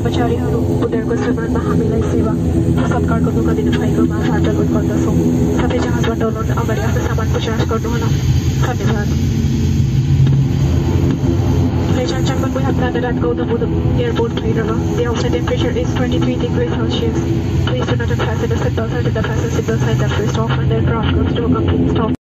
कर्मचारीहरू उनीहरूको श्रीमानमा हामीलाई सेवा र सत्कार गर्नुका दिनुभएकोमा धन्यवाद गर्दछौँ। साथै जहाजबाट उड्नुहुन अगाडि आफ्नो सामानको जाँच गर्नुहोला। धन्यवाद। Ladies and gentlemen, we have landed at Golden Airport, Kairawa. The outside temperature is 23 degrees Celsius. Please do not unfasten the seatbelts until the fasten seatbelt signs have switched off and the aircraft comes to a complete